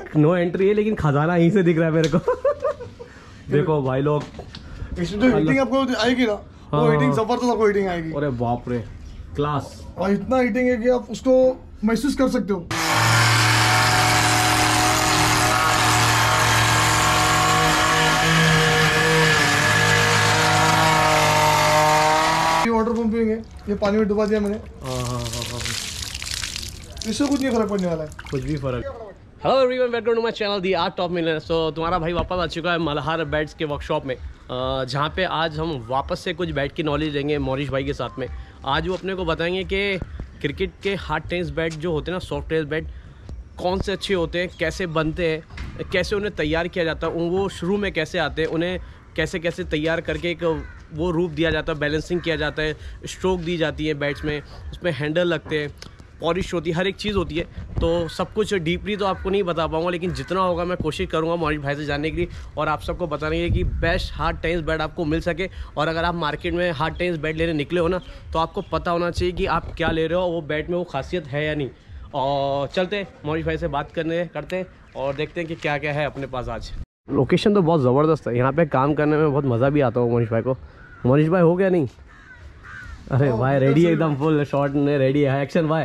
No entry है लेकिन खजाना यहीं से दिख रहा है मेरे को। देखो भाई लोग, इसमें जो हीटिंग आपको आएगी ना, वो हीटिंग जबरदस्त आपको हीटिंग आएगी। अरे बाप रे, क्लास। और इतना हीटिंग है कि आप उसको महसूस कर सकते हो। ये वाटर पंपिंग है, ये पानी में डुबा दिया मैंने। इससे कुछ नहीं फर्क पड़ने वाला है, कुछ भी फर्क। Hello everyone, welcome to my channel the art of millionaire. So तुम्हारा भाई वापस आ चुका है मल्हार बैट्स के वर्कशॉप में, जहाँ पे आज हम वापस से कुछ बैट की नॉलेज लेंगे मौरिश भाई के साथ में। आज वो अपने को बताएंगे कि क्रिकेट के हार्ड टेनिस बैट जो होते हैं ना, सॉफ्ट टेनिस बैट, कौन से अच्छे होते हैं, कैसे बनते हैं, कैसे उन्हें तैयार किया जाता है, वो शुरू में कैसे आते हैं, उन्हें कैसे कैसे तैयार करके एक वो रूप दिया जाता है, बैलेंसिंग किया जाता है, स्ट्रोक दी जाती है बैट्स में, उसमें हैंडल लगते हैं, पॉलिश होती है, हर एक चीज़ होती है। तो सब कुछ डीपली तो आपको नहीं बता पाऊंगा, लेकिन जितना होगा मैं कोशिश करूंगा मौरिश भाई से जानने के लिए और आप सबको बताने के लिए कि बेस्ट हार्ड टेनिस बैट आपको मिल सके। और अगर आप मार्केट में हार्ड टेनिस बैट लेने निकले हो ना, तो आपको पता होना चाहिए कि आप क्या ले रहे हो, वो बैट में वो खासियत है या नहीं। और चलते मौरिश भाई से बात करते हैं और देखते हैं कि क्या क्या है अपने पास आज। लोकेशन तो बहुत ज़बरदस्त है, यहाँ पर काम करने में बहुत मज़ा भी आता है मौरिश भाई को। मौरिश भाई हो गया नहीं? अरे भाई रेडी है एकदम, फुल शॉट में रेडी है, एक्शन भाई।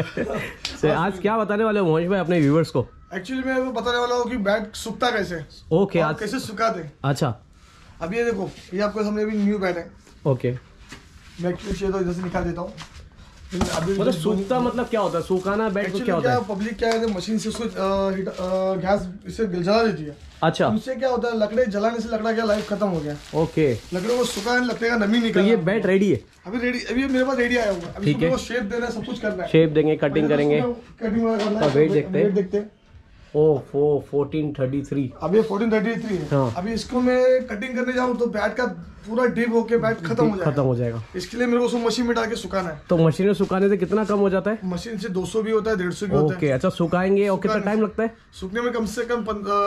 आज क्या बताने वाले हो मौरिश भाई अपने व्यूवर्स को? एक्चुअली मैं वो बताने वाला हूँ कि बैट सूखता कैसे। ओके, आज कैसे सुखाते। अच्छा, अब ये देखो, ये आपको सामने अभी न्यू बैट है। ओके, मैं तो इधर से निकाल देता हूँ। मतलब सूखता मतलब क्या होता है? सुखाना बैट को क्या होता है? पब्लिक क्या है, मशीन से उसको गैस इसे जला देती है। अच्छा, उनसे क्या होता है, लकड़े जलाने से लकड़ा क्या लाइफ खत्म हो गया। ओके, लकड़ों को सुखाने लकड़े का नमी निकल। तो ये बैट रेडी है अभी? रेडी, अभी मेरे पास रेडी आया हुआ है। अभी इसको शेप देना है, सब कुछ करना है। शेप देंगे, कटिंग करेंगे, कटिंग वेट देखते हैं। ओ 1433। अब ये 1433 है। हाँ। अभी इसको मैं कटिंग करने जाऊँ तो बैट का पूरा डिप होके बैट खत्म हो जाएगा। इसके लिए मेरे को उसको मशीन में डाल के सुखाना है। तो मशीन में सुखाने से कितना कम हो जाता है? मशीन से 200 भी होता है, 150 भी होता है। ओके, अच्छा, सुखाएंगे और कितना टाइम लगता है? सूखने में कम से कम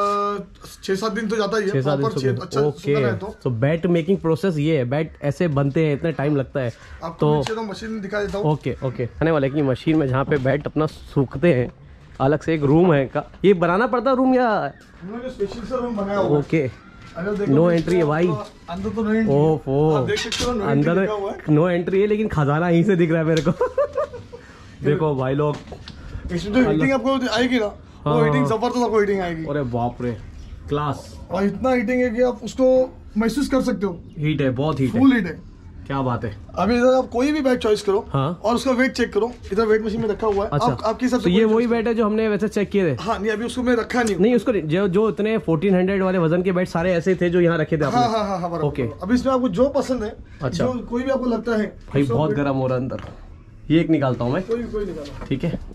6-7 दिन तो जाता ही है। 6-7 दिन। अच्छा ओके, तो बैट मेकिंग प्रोसेस ये है, बैट ऐसे बनते हैं, इतना टाइम लगता है। तो मशीन दिखा देता हूँ। ओके, आने वाला है कि मशीन में जहाँ पे बैट अपना सूखते हैं, अलग से एक रूम है का, ये बनाना पड़ता है रूम या? स्पेशल सा रूम बनाया हुआ है। ओके, नो एंट्री है भाई। अंदर तो नहीं, ओह, देख सकते हो अंदर नो एंट्री है लेकिन खजाना यहीं से दिख रहा है मेरे को। देखो भाई लोग, इसमें जो हीटिंग आपको आएगी ना, वो हीटिंग जबरदस्त आपको हीटिंग आएगी। अरे बाप रे, क्लास। और इतना हीटिंग है कि आप उसको महसूस कर सकते हो। हीट है, बहुत हीट है, फुल हीट है। क्या बात है। अभी इधर आप कोई भी बैट चॉइस करो। हाँ। और उसका वेट चेक करो, इधर वेट मशीन में रखा हुआ है। अच्छा, आपकी सबसे तो ये वही बैट है जो हमने वैसे चेक किए थे? हाँ, नहीं अभी उसको मैं रखा नहीं उसको जो इतने 1400 वाले वजन के बैट सारे ऐसे थे जो यहाँ रखे थे आपने? हाँ, ओके, अभी इसमें आपको जो पसंद है, अच्छा, जो कोई भी आपको लगता है। भाई बहुत गर्म हो रहा है अंदर, ये एक निकालता हूँ मैं। कोई निकालो, ठीक है।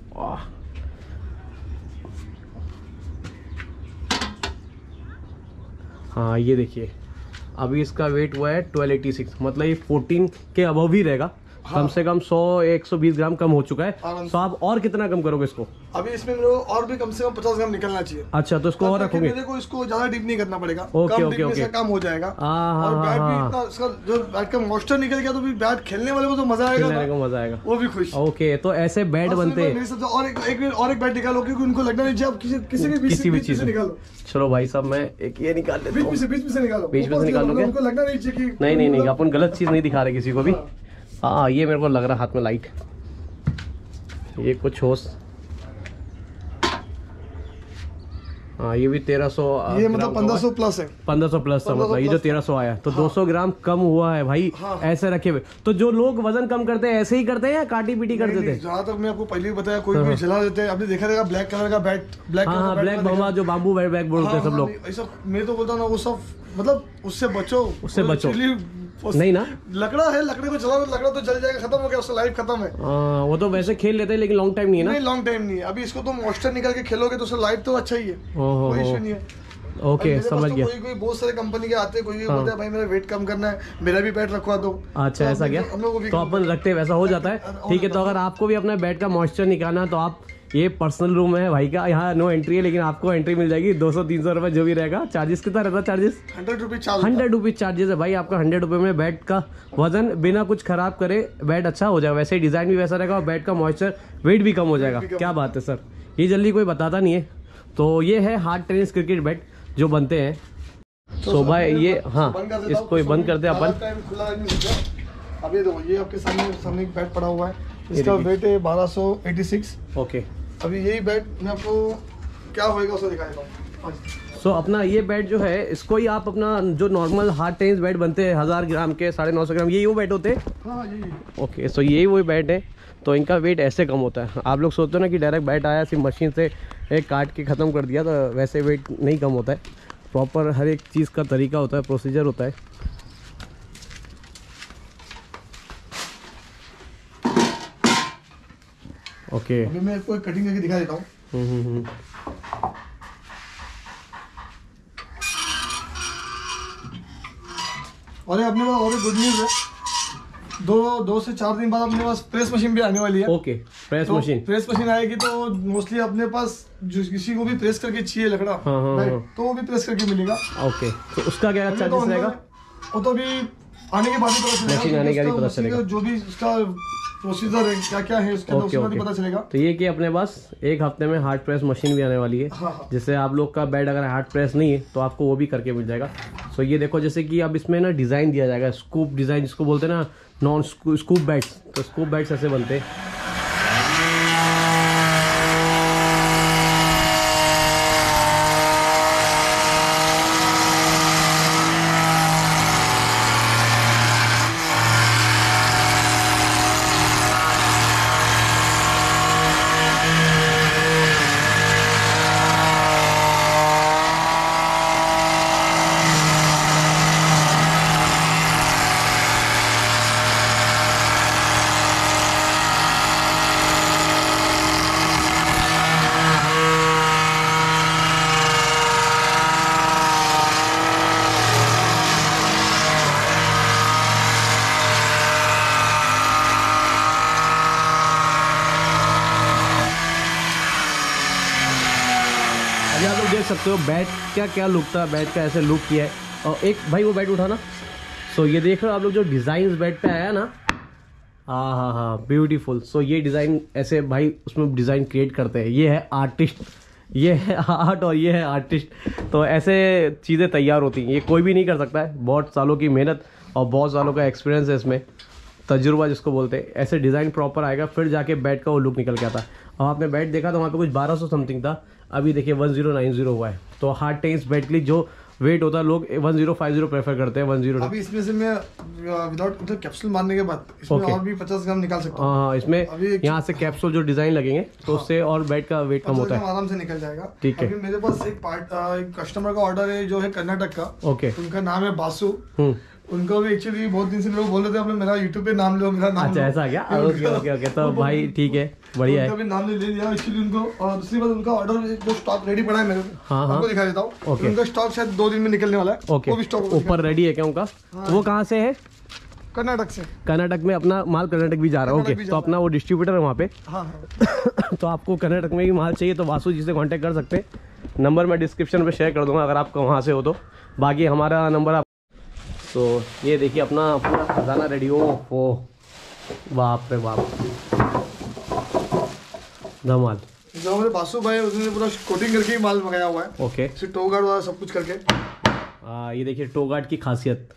हाँ, ये देखिए, अभी इसका वेट हुआ है 1286, मतलब ये 14 के अबव ही रहेगा। हाँ। कम से कम 100-120 ग्राम कम हो चुका है। तो आप और कितना कम करोगे इसको? अभी इसमें मेरे को और भी कम से कम 50 ग्राम निकलना चाहिए। अच्छा, तो इसको और रखोगे? मेरे को इसको ज्यादा डीप नहीं करना पड़ेगा। ओके, कम हो जाएगा। और बैट भी इतना, इसका जो बैट का मॉइस्चर निकल गया तो भी बैट खेलने वाले को तो मजा आएगा, वो भी खुश। ओके, तो ऐसे बैट बनते हैं। और एक बैट निकालो, क्योंकि उनको लगना नहीं चाहिए आप किसी भी चीज निकालो। चलो भाई साहब, मैं एक ये निकाल लेता हूँ। बीच में से निकालो, बीच में से निकालोगे? उनको लगना नहीं चाहिए कि नहीं, अपन गलत चीज नहीं दिखा रहे किसी को भी। हाँ, ये मेरे को लग रहा है हाथ में लाइट, ये कुछ होश। हाँ, ये भी 1300, ये मतलब 1500 प्लस है। 1500 प्लस था, मतलब ये जो 1300 आया तो 200 ग्राम कम हुआ है भाई। हाँ। ऐसे रखे हुए तो जो लोग वजन कम करते हैं ऐसे ही करते हैं या काटी पीटी करते थे? जहाँ तक मैं आपको पहले ही बताया, कोई भी जला देते हैं। आपने देखा रहेगा ब्लैक कलर का बैट, ब्लैक बम्बा, जो बाम्बू बैट बोलते हैं सब लोग। ऐसा मैं तो बोलता हूँ ना, वो सब मतलब उससे बचो। नहीं ना, लकड़ा है, लकड़े को जला, लकड़ा तो जल जाएगा, खत्म हो गया, उसका लाइफ खत्म है। वो तो वैसे खेल लेते हैं लेकिन लॉन्ग टाइम नहीं है ना? नहीं, लॉन्ग टाइम नहीं है। अभी इसको तो मॉइस्चर निकाल के खेलोगे तो उसका लाइफ तो अच्छा ही है, कोई इशू नहीं है। ओके, समझ गया। कोई बहुत सारे कंपनी के आते हैं, कोई बोलता है भाई मेरा वेट कम करना है, मेरा भी बैट रखवा दो। अच्छा, ऐसा क्या? तो अपन रखते हैं, वैसा हो जाता है। ठीक है, तो अगर आपको भी अपना बैट का मॉइस्चर निकालना है तो आप, ये पर्सनल रूम है भाई का, यहाँ नो एंट्री है लेकिन आपको एंट्री मिल जाएगी। 200-300 रुपए जो भी रहेगा। चार्जेस कितना रहता है? चार्जेस 100 रुपीज चार्जेस है भाई आपका। 100 रुपए में बैट का वजन बिना कुछ खराब करे बैट अच्छा हो जाएगा। वैसे डिजाइन भी वैसा रहेगा और बैट का मॉइस्चर वेट भी कम हो जाएगा। क्या बात है सर, ये जल्दी कोई बताता नहीं है। तो ये है हार्ड टेनिस क्रिकेट बैट जो बनते हैं। तो भाई ये हाँ इसको बंद करते हैं अपन। खुला नहीं होता। अब ये देखो, ये आपके सामने एक बैट पड़ा हुआ है, इसका वेट है 1286। ओके, अभी यही बैट मैं आपको क्या होएगा उसको दिखा देता हूँ। सो अपना ये बैट जो है इसको ही आप अपना जो नॉर्मल हार्ड टेनिस बैट बनते हैं 1000 ग्राम के 950 ग्राम, यही वो बैट होते हैं। हाँ यही। ओके, सो यही वो बैट है। तो इनका वेट ऐसे कम होता है। आप लोग सोचते हो ना कि डायरेक्ट बैट आया सिर्फ मशीन से एक काट के ख़त्म कर दिया, तो वैसे वेट नहीं कम होता है। प्रॉपर हर एक चीज़ का तरीका होता है, प्रोसीजर होता है। ओके, अभी मैं इसको कटिंग करके दिखा देता हूँ। और ये अपने पास और एक गुड न्यूज़ है, दो से 4 दिन बाद अपने पास प्रेस मशीन भी आने वाली है। ओके, प्रेस मशीन आएगी तो मोस्टली अपने पास जो किसी को भी प्रेस करके चाहिए लकड़ा, तो वो भी प्रेस करके मिलेगा। ओके, तो उसका क्या चार्जेस रहेगा? वो तो अभी आने के बाद ही पता चलेगा, मशीन आने के बाद पता चलेगा जो भी उसका प्रोसीजर है क्या क्या है उसके अंदर उसका पता चलेगा। तो ये कि अपने पास एक हफ्ते में हार्ड प्रेस मशीन भी आने वाली है। हाँ। जैसे आप लोग का बेड अगर हार्ड प्रेस नहीं है तो आपको वो भी करके मिल जाएगा। सो ये देखो, जैसे कि अब इसमें ना डिज़ाइन दिया जाएगा, स्कूप डिज़ाइन जिसको बोलते हैं ना, नॉन स्कूप बैट्स। तो स्कूप बैट्स ऐसे बनते हैं। आप लोग देख सकते हो बैट क्या क्या लुक था, बैट का ऐसे लुक किया है। और एक भाई वो बैट उठाना। सो ये देख रहे हो आप लोग जो डिज़ाइन बैट पे आया ना, हाँ ब्यूटीफुल। सो ये डिज़ाइन ऐसे भाई उसमें डिज़ाइन क्रिएट करते हैं। ये है आर्टिस्ट, ये है आर्ट और ये है आर्टिस्ट। तो ऐसे चीज़ें तैयार होती हैं, ये कोई भी नहीं कर सकता है। बहुत सालों की मेहनत और बहुत सालों का एक्सपीरियंस है इसमें, तजुर्बा जिसको बोलते हैं। ऐसे डिज़ाइन प्रॉपर आएगा फिर जाके बैट का वो लुक निकल के आता है। और आपने बैट देखा तो वहाँ पे कुछ 1200 समथिंग था, अभी देखिए 1090 हुआ है। तो हार्ड टेनिस बैट के लिए जो वेट होता है लोग 1050 प्रेफर करते हैं। 10 अभी इसमें से मैं विदाउट मतलब कैप्सूल मारने के बाद इसमें और भी 50 ग्राम निकाल सकता हूँ। हाँ, इसमें यहाँ से कैप्सूल जो डिजाइन लगेंगे तो उससे और बैट का वेट कम होता है, आराम से निकल जाएगा। ठीक है। अभी मेरे पास एक कस्टमर का ऑर्डर है जो है कर्नाटक का। ओके, उनका नाम है बासु। उनको भी एक्चुअली बहुत दिन से लोग बोल रहे थे, आपने मेरा यूट्यूब पे नाम लो, मेरा नाम। अच्छा, ऐसा क्या? ओके तो भाई ठीक है, बढ़िया है। उनका भी नाम ले लिया एक्चुअली उनको। और दूसरी बात, उनका ऑर्डर जो स्टॉक रेडी पड़ा है मेरे को, आपको दिखा देता हूँ। उनका स्टॉक शायद 2 दिन में निकलने वाला है। ओके, वो भी स्टॉक ऊपर रेडी है क्या उनका? वो कहाँ से है? कर्नाटक से। कर्नाटक में अपना माल कर्नाटक भी जा रहा है। ओके, तो अपना वो डिस्ट्रीब्यूटर है वहाँ पे। तो आपको कर्नाटक में भी माल चाहिए तो वासु जी से कांटेक्ट कर सकते हैं। नंबर मैं डिस्क्रिप्शन में शेयर कर दूंगा अगर आपको वहाँ से हो तो। बाकी हमारा नंबर आप। तो ये देखिए अपना पूरा खजाना रेडी हो। बाप रे बाप, धमाल। जो हमारे बासु भाई उसने पूरा कोटिंग करके ही माल मंगाया हुआ है। ओके, टो गार्ड वाला सब कुछ करके। ये देखिए टो गार्ड की खासियत।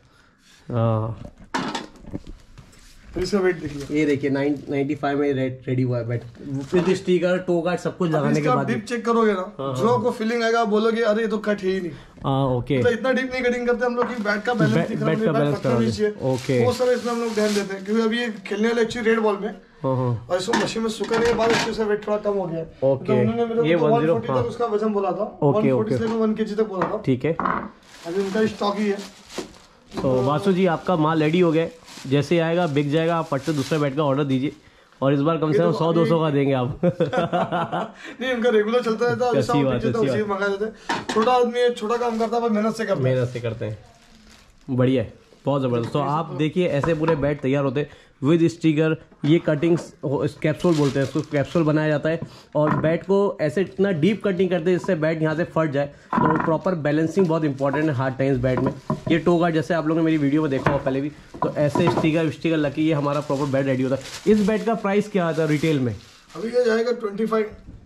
तो इसका वेट देखिए, ये देखिए 95 में रेडी हुआ है bat with sticker, toe guard सब कुछ लगाने के बाद डीप चेक करोगे ना, जो आपको फीलिंग आएगा बोलोगे अरे ये तो कट है ही नहीं। ओके, तो इतना डीप नहीं कटिंग करते हम लोग कि बैट का बैलेंस दिख रहा है। ओके, वो सब इसमें हम लोग ध्यान देते हैं क्योंकि अभी ये खेलने वाले एक्चुअली रेड बॉल में और इसको मशीन में सुखाने के बाद इसके वेट थोड़ा कम हो गया। ओके, उन्होंने मेरे को 140 तक उसका वजन बोला था। 140 से 1 kg तक बोला था। ठीक है, अभी उनका स्टॉक ही है। तो वासु जी आपका माल रेडी हो गया, जैसे आएगा बिक जाएगा, आप फट से दूसरे बैट का ऑर्डर दीजिए और इस बार कम से कम 100-200 का देंगे आप। नहीं, उनका रेगुलर चलता रहता है। छोटा आदमी है, छोटा काम करता है, मेहनत से करते हैं। बढ़िया है, बहुत ज़बरदस्त। तो आप देखिए ऐसे पूरे बैट तैयार होते हैं विद स्टिकर। ये कटिंग्स कैप्सूल बोलते हैं इसको, कैप्सूल बनाया जाता है और बैट को ऐसे इतना डीप कटिंग करते हैं जिससे बैट यहाँ से फट जाए। तो प्रॉपर बैलेंसिंग बहुत इंपॉर्टेंट है हार्ड टेनिस बैट में। ये टो गार्ड जैसे आप लोगों ने मेरी वीडियो में देखा हो पहले भी, तो ऐसे स्टिकर लगी ये हमारा प्रॉपर बैट रेडी होता है। इस बैट का प्राइस क्या आता है रिटेल में? अभी ये जाएगा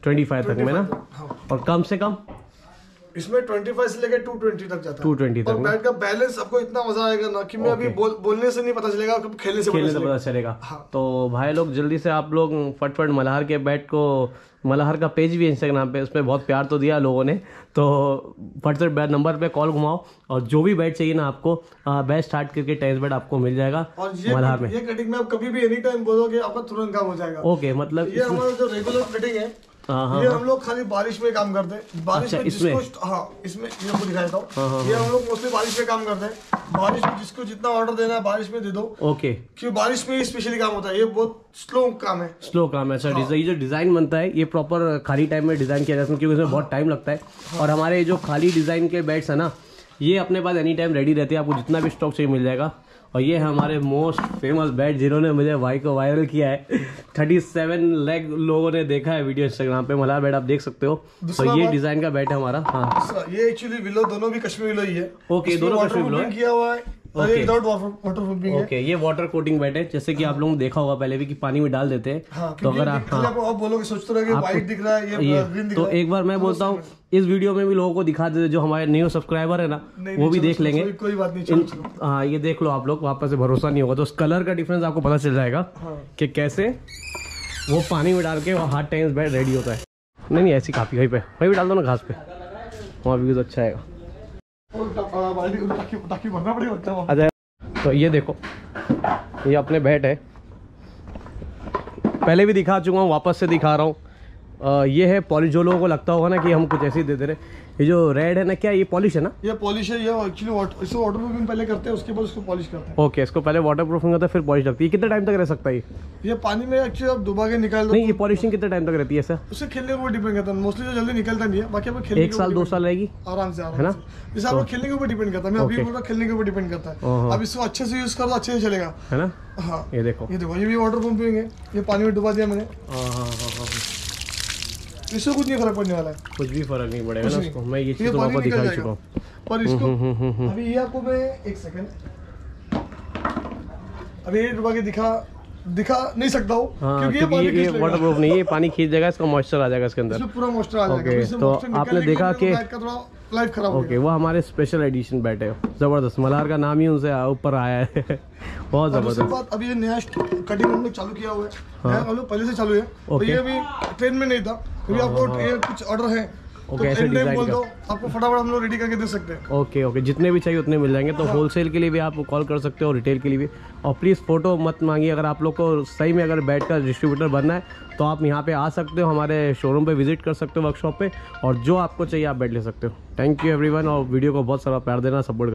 25 तक में ना। और कम से कम इसमें 25 से लेकर 220 तक जाता है। 220 तक। और बैट का बैलेंस आपको इतना मजा आएगा ना कि मैं अभी बोलने से नहीं पता चलेगा, आपको खेलने से पता चलेगा। तो भाई लोग जल्दी से आप लोग फटफट मल्हार के बैट को, मल्हार का पेज भी है इंस्टाग्राम पे, उसमें बहुत प्यार तो दिया लोगों ने, तो फटफट नंबर पे कॉल घुमाओ और जो भी बैट चाहिए ना आपको, बैट स्टार्ट करके टेनिस बैट आपको मिल जाएगा मल्हार में। ये कटिंग में आप कभी भी एनी टाइम बोलोगे आपका तुरंत काम हो जाएगा। ओके, मतलब ये हमारा जो रेगुलर कटिंग है, ये हम लोग खाली बारिश में काम करते हैं। बारिश में जिसको, हाँ इसमें ये आपको दिखाया था, ये हम लोग मोस्टली बारिश में काम करते हैं। बारिश में जिसको जितना ऑर्डर देना है बारिश में दे दो। ओके, क्योंकि बारिश में स्पेशली काम होता है, ये बहुत स्लो काम है। स्लो काम है सर। ये जो डिजाइन बनता है ये प्रॉपर खाली टाइम में डिजाइन किया जाता है, क्योंकि उसमें बहुत टाइम लगता है। और हमारे जो खाली डिजाइन के बैट्स है ना, ये अपने पास एनी टाइम रेडी रहते हैं, आपको जितना भी स्टॉक चाहिए मिल जाएगा। और ये है हमारे मोस्ट फेमस बैट जिन्होंने मुझे भाई को वायरल किया है। 37 लाख लोगों ने देखा है वीडियो इंस्टाग्राम पे। मल्हार बैट आप देख सकते हो। तो ये डिजाइन का बैट है हमारा। हाँ, ये एक्चुअली विलो दोनों भी कश्मीरी विलो ही है। ओके, दोनों कश्मीरी विलो किया हुआ है। ओके, ये वाटर कोटिंग बैट है, जैसे कि आप लोगों ने देखा होगा पहले भी कि पानी में डाल देते हैं। तो अगर आप बोलोगे सोचते रहोगे व्हाइट दिख रहा है, ये ग्रीन दिख रहा है, तो एक बार मैं बोलता हूँ इस वीडियो में भी लोगों को दिखा देते, जो हमारे न्यू सब्सक्राइबर है ना वो भी देख लेंगे। कोई बात नहीं। हाँ, ये देख लो आप लोग, वापस से भरोसा नहीं होगा तो उस कलर का डिफरेंस आपको पता चल जाएगा कि कैसे वो पानी में डाल के हाथ टेनिस बैट रेडी होता है। नहीं ऐसी काफी वहीं पे डाल दो ना घास पे, वहाँ व्यूज अच्छा आएगा। अच्छा, तो ये देखो, ये अपने बैट है, पहले भी दिखा चुका हूँ, वापस से दिखा रहा हूँ। ये है पॉलिश। जो लोगों को लगता होगा ना कि हम कुछ ऐसे ही दे दे रहे, ये जो रेड है ना, क्या ये पॉलिश है ना? ये पॉलिश है। ये एक्चुअली इसको वाटर प्रूफिंग पहले करते हैं, उसके बाद उसको पॉलिश करते हैं। ओके, इसको पहले वाटर प्रूफिंग होता है फिर पॉलिश लगती है। कितने टाइम तक रह सकता है ये पानी में? एक्चुअली आप डुबा के निकाल दो। नहीं, ये पॉलिशिंग कितने टाइम तक रहती है सर? उससे खेलने के ऊपर डिपेंड करता है। मोस्टली तो जल्दी निकलता नहीं है, बाकी आप खेलने 1 साल 2 साल रहेगी आराम से, है ना? जैसे आप खेलने के ऊपर डिपेंड करता है। मैं अभी बोल रहा खेलने के ऊपर डिपेंड करता है। अब इसको अच्छे से यूज कर दो, अच्छे से चलेगा, है ना? हाँ, ये देखो, ये भी वाटर प्रूफिंग है। ये पानी में डुबा दिया मैंने। इससे कुछ नहीं फर्क पड़ने वाला है, कुछ भी फर्क नहीं पड़ेगा ना उसको। मैं ये चीज तो आपको दिखा चुका हूँ। पर इसको अभी ये आपको मैं एक सेकंड अभी ये डुबा के दिखा नहीं सकता हूँ, क्योंकि ये वाटर प्रूफ नहीं है। ये पानी खींच जाएगा, इसका मॉइस्चर आ जाएगा इसके अंदर, पूरा मॉइस्चर आ जाएगा। तो आपने देखा कि लाइफ खराब हो गया। वो हमारे स्पेशल एडिशन बैट है, जबरदस्त। मल्हार का नाम ही उनसे ऊपर आया है। बहुत जबरदस्त। अभी ये नया कटिंग हमने चालू किया हुआ है, हम लोग पहले से चालू है। तो ये अभी ट्रेन में नहीं था, क्योंकि आपको ये कुछ ऑर्डर है तो ऐसे डिजाइन बोल दो, आपको फटाफट हम लोग रेडी करके दे सकते हैं। ओके, जितने भी चाहिए उतने मिल जाएंगे। तो होलसेल के लिए भी आप कॉल कर सकते हो, रिटेल के लिए भी। और प्लीज़ फोटो मत मांगिए। अगर आप लोग को सही में अगर बैट का डिस्ट्रीब्यूटर बनना है तो आप यहाँ पे आ सकते हो, हमारे शोरूम पे विजिट कर सकते हो, वर्कशॉप पे, और जो आपको चाहिए आप बैट ले सकते हो। थैंक यू एवरीवन, और वीडियो को बहुत सारा प्यार देना, सपोर्ट